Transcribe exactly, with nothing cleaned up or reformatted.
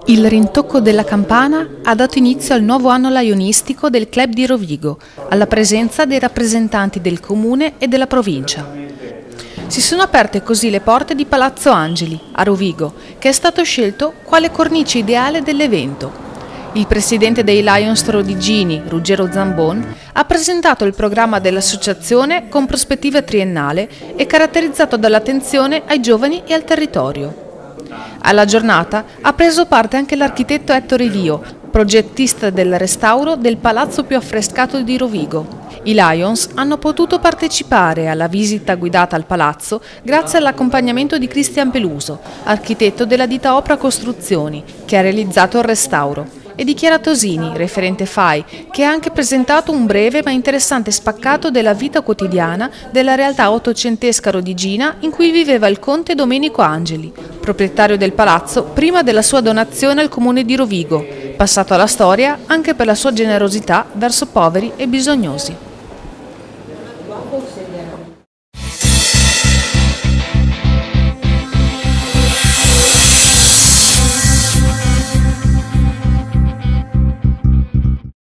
Il rintocco della campana ha dato inizio al nuovo anno laionistico del Club di Rovigo, alla presenza dei rappresentanti del comune e della provincia. Si sono aperte così le porte di Palazzo Angeli, a Rovigo, che è stato scelto quale cornice ideale dell'evento. Il presidente dei Lions Rodigini, Ruggero Zambon, ha presentato il programma dell'associazione con prospettiva triennale e caratterizzato dall'attenzione ai giovani e al territorio. Alla giornata ha preso parte anche l'architetto Ettore Lio, progettista del restauro del palazzo più affrescato di Rovigo. I Lions hanno potuto partecipare alla visita guidata al palazzo grazie all'accompagnamento di Cristian Peluso, architetto della ditta Opra Costruzioni, che ha realizzato il restauro, e di Chiara Tosini, referente F A I, che ha anche presentato un breve ma interessante spaccato della vita quotidiana della realtà ottocentesca rodigina in cui viveva il conte Domenico Angeli, proprietario del palazzo prima della sua donazione al comune di Rovigo, passato alla storia anche per la sua generosità verso poveri e bisognosi.